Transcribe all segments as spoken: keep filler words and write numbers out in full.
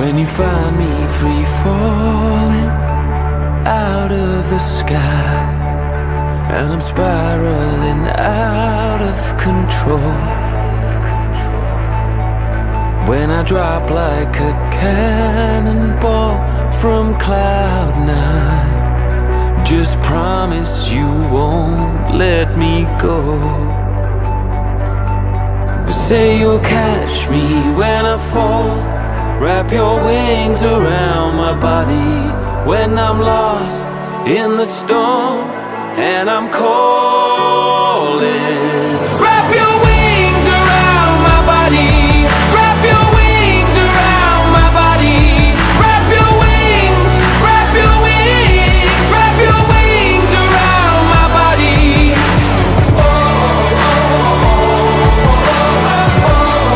When you find me free falling out of the sky, and I'm spiraling out of control, when I drop like a cannonball from cloud nine, just promise you won't let me go. But say you'll catch me when I fall, wrap your wings around my body when I'm lost in the storm and I'm calling. Wrap your wings around my body, wrap your wings around my body, wrap your wings, wrap your wings, wrap your wings around my body. Oh, oh, oh,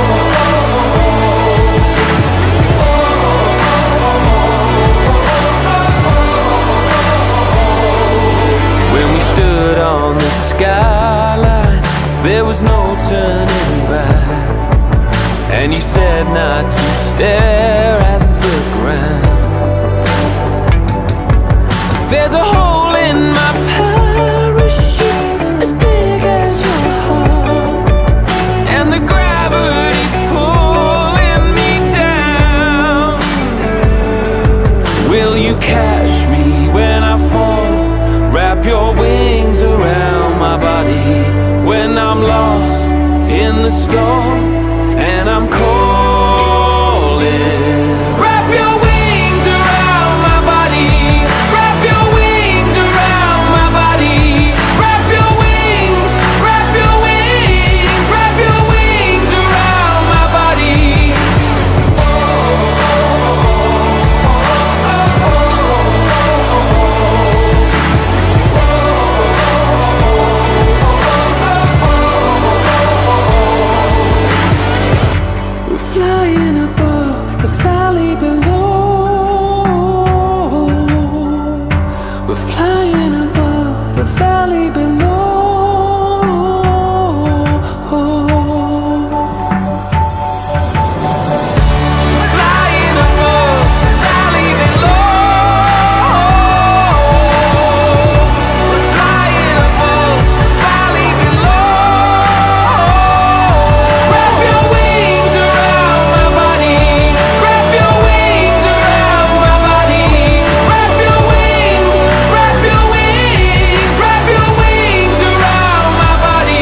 oh. When we stood on the skyline, there was no turning back, and you said not to stare at the ground. There's a hole in my parachute as big as your heart, and the gravity's pulling me down. Will you catch me when I fall? Wrap your wings around my body when I'm lost in the storm and I'm calling. Wrap your wings around my body, wrap your wings around my body, wrap your wings, wrap your wings, wrap your wings around my body. Oh, oh, flying above the valley below. We're flying above the valley below. Flying above the valley below. We're flying above the valley below. Wrap your wings around my body, wrap your wings around my body, wrap your wings, wrap your wings, wrap your wings around my body.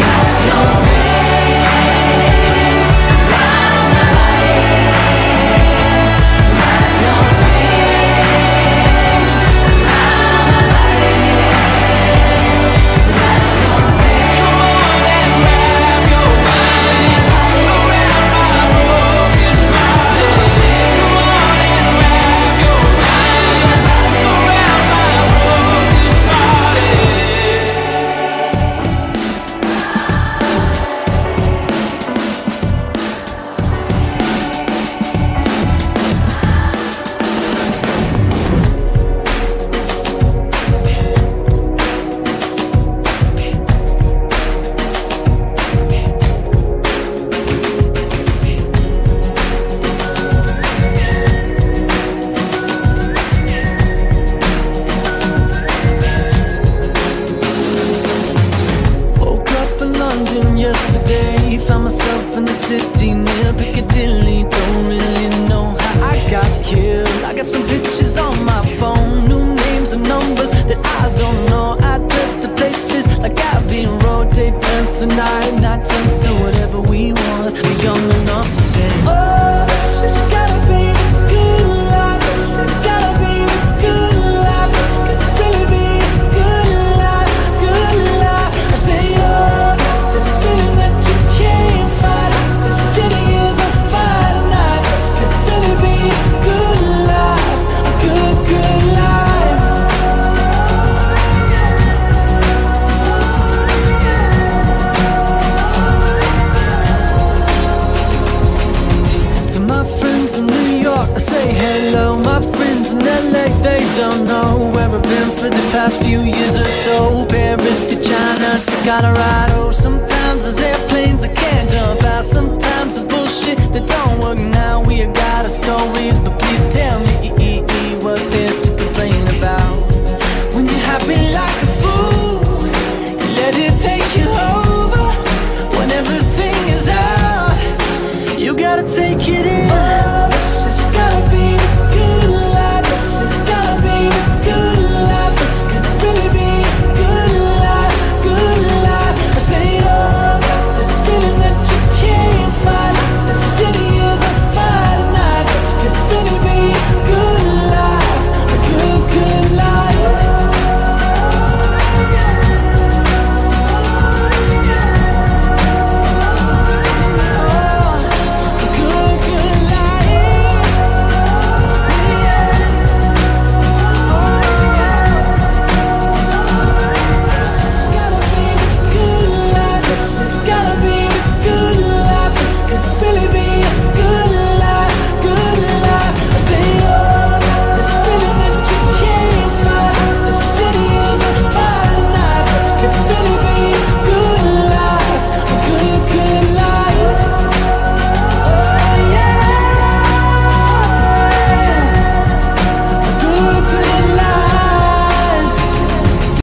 Woke up in London yesterday, found myself in the city near Piccadilly. Don't really know how I got here. I got some pictures on my phone, new names and numbers that I don't know. Address to places like Abbey Road, take turns tonight, not turns to whatever we want. We're young enough to say, oh, this has gotta be the good life. This has gotta be the good life. This could really be the good life, good life. I say, oh, this feeling that you can't fight. The city is a fire tonight. This could really be a good life, a good, good life. take it